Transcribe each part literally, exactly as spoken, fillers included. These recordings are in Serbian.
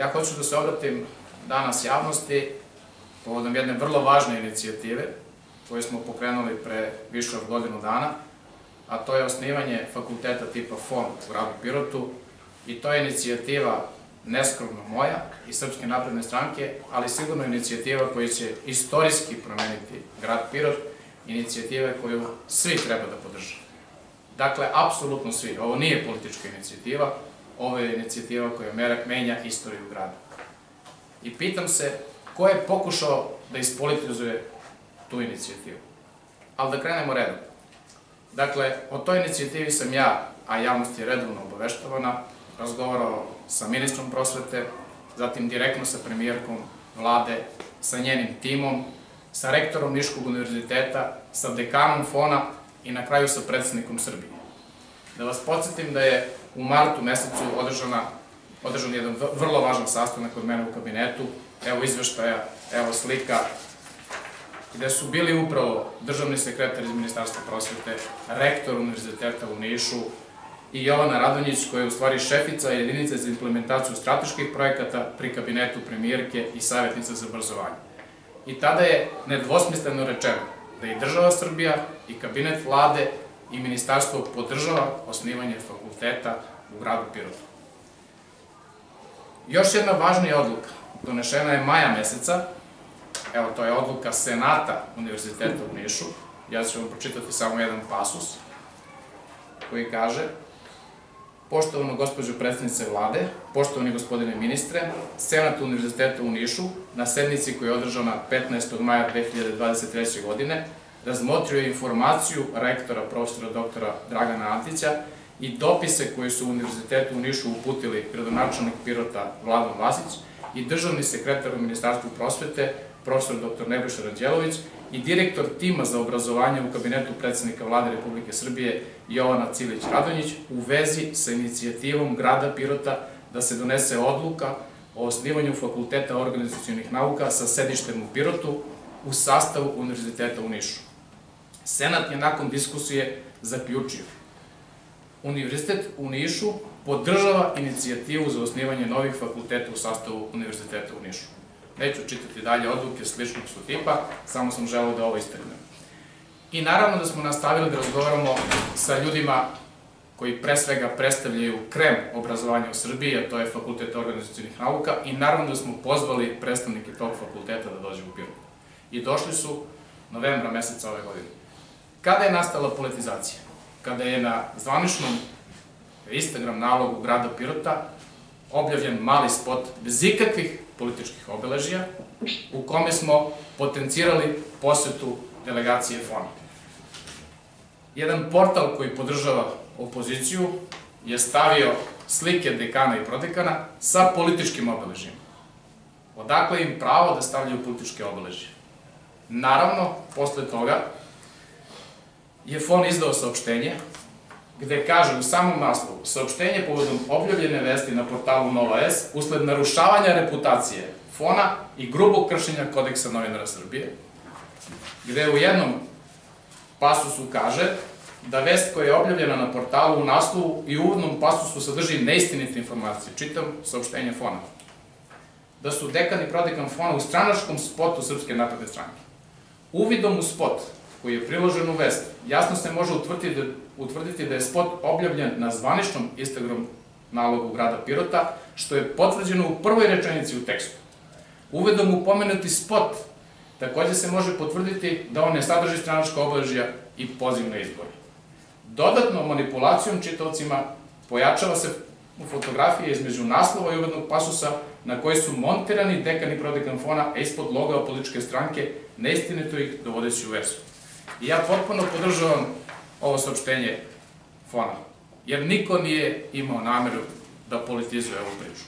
Ja hoću da se obratim danas javnosti povodom jedne vrlo važne inicijative koju smo pokrenuli pre više od godinu dana, a to je osnivanje fakulteta tipa F O N u gradu Pirotu, i to je inicijativa neskromno moja i Srpske napredne stranke, ali sigurno inicijativa koja će istorijski promeniti grad Pirot, inicijativa koju svi treba da podrže. Dakle, apsolutno svi. Ovo nije politička inicijativa, ovo je inicijativa koja menja istoriju grada. I pitam se ko je pokušao da ispolitizuje tu inicijativu. Ali da krenemo redom. Dakle, o toj inicijativi sam ja, a javnost je redovno obaveštavana, razgovarao sa ministrom prosvete, zatim direktno sa premijerkom vlade, sa njenim timom, sa rektorom Niškog univerziteta, sa dekanom F O N-a i na kraju sa predsjednikom Srbije. Da vas podsjetim da je u martu mesecu održan jedan vrlo važan sastanak kod mene u kabinetu, evo izveštaja, evo slika, gde su bili upravo državni sekretar iz Ministarstva prosvete, rektor univerziteta u Nišu i Jovana Radonjić, koja je u stvari šefica jedinice za implementaciju strateških projekata pri kabinetu premijerke i savjetnica za obrazovanje. I tada je nedvosmisleno rečeno da i država Srbija i kabinet vlade i ministarstvo podržava osnivanje fakulteta u gradu Pirotu. Još jedna važnija odluka donešena je maja meseca, evo to je odluka Senata Univerziteta u Nišu, ja ću vam pročitati samo jedan pasus koji kaže: poštovano gospođo predsjednice vlade, poštovani gospodine ministre, Senat Univerziteta u Nišu na sednici koja je održana petnaestog maja dve hiljade dvadeset treće. godine razmotrio je informaciju rektora profesora doktora Dragana Antića i dopise koje su Univerzitetu u Nišu uputili gradonačelnik Pirota Vladan Vasić i državni sekretar u Ministarstvu prosvete profesor doktor Nebojša Ranđelović i direktor tima za obrazovanje u kabinetu predsjednika vlade Republike Srbije Jovana Cilić-Radonjić u vezi sa inicijativom grada Pirota da se donese odluka o osnivanju fakulteta organizacionih nauka sa sedištem u Pirotu u sastavu Univerziteta u Nišu. Senat je nakon diskusije zaključio: Univerzitet u Nišu podržava inicijativu za osnivanje novih fakulteta u sastavu Univerziteta u Nišu. Neću čitati dalje odluke sličnog su tipa, samo sam želeo da ovo istaknem. I naravno da smo nastavili da razgovaramo sa ljudima koji pre svega predstavljaju krem obrazovanja u Srbiji, a to je Fakultet organizacionih nauka, i naravno da smo pozvali predstavnike tog fakulteta da dođe u Pirot. I došli su novembra meseca ove godine. Kada je nastala politizacija? Kada je na zvaničnom Instagram nalogu grada Pirota objavljen mali spot bez ikakvih političkih obeležija, u kome smo potencirali posetu delegacije F O N-a. Jedan portal koji podržava opoziciju je stavio slike dekana i prodekana sa političkim obeležijima. Odakle im pravo da stavljaju političke obeležije? Naravno, posle toga je F O N izdao saopštenje gde kaže u samom naslovu: saopštenje povodom objavljene vesti na portalu Nova S usled narušavanja reputacije F O N-a i grubog kršenja Kodeksa novinara Srbije, gde u jednom pasusu kaže da vest koja je objavljena na portalu u naslovu i u uvodnom pasusu sadrži neistinite informacije. Čitam saopštenje F O N-a. Da su dekan i prodekan F O N-a u stranačkom spotu Srpske napredne stranke. Uvidom u spot koji je priložen u vest, jasno se može utvrditi da je spot objavljen na zvaničnom Instagram nalogu grada Pirota, što je potvrđeno u prvoj rečenici u tekstu. Uvidom u pomenuti spot takođe se može potvrditi da on ne sadrži stranačka obeležja i poziv na izbore. Dodatno manipulacijom čitaocima pojačava se fotografija između naslova i uvodnog pasusa na koji su montirani dekan i prodekan F O N-a, a ispod loga političke stranke, neistinito ih dovodeći u vezu. I ja potpuno podržavam ovo saopštenje F O N-a, jer niko nije imao nameru da politizuje ovu priču.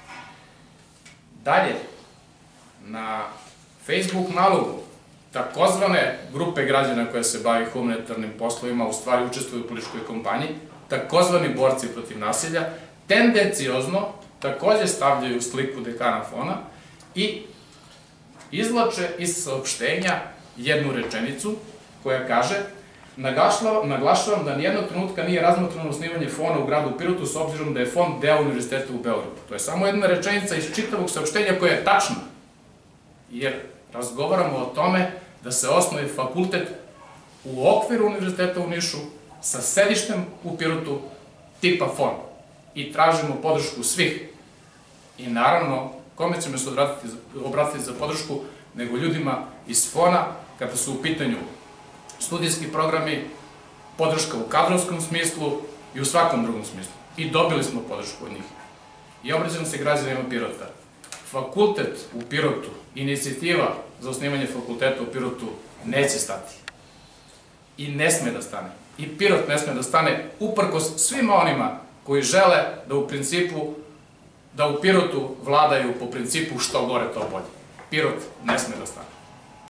Dalje, na Facebook nalogu takozvane grupe građana koja se bavi humanitarnim poslovima, u stvari učestvuju u političkoj kampanji, takozvani borci protiv nasilja, tendenciozno takođe stavljaju sliku dekana F O N-a i izvlače iz saopštenja jednu rečenicu koja kaže: Naglašavam da nijednog trenutka nije razmotreno osnivanje fona u gradu Pirotu s obzirom da je fond deo Univerziteta u Beogradu. To je samo jedna rečenica iz čitavog saopštenja koja je tačna, jer razgovaramo o tome da se osnovi fakultet u okviru Univerziteta u Nišu sa sedištem u Pirotu tipa fon i tražimo podršku svih. I naravno, kome ćemo se obratiti za podršku, nego ljudima iz fona kada su u pitanju studijski programi, podrška u kadrovskom smislu i u svakom drugom smislu. I dobili smo podršku od njih. I obraćam se građanima Pirota. Fakultet u Pirotu, inicijativa za osnivanje fakulteta u Pirotu neće stati. I ne sme da stane. I Pirot ne sme da stane uprkos svima onima koji žele da u principu, da u Pirotu vladaju po principu što gore to bolje. Pirot ne sme da stane.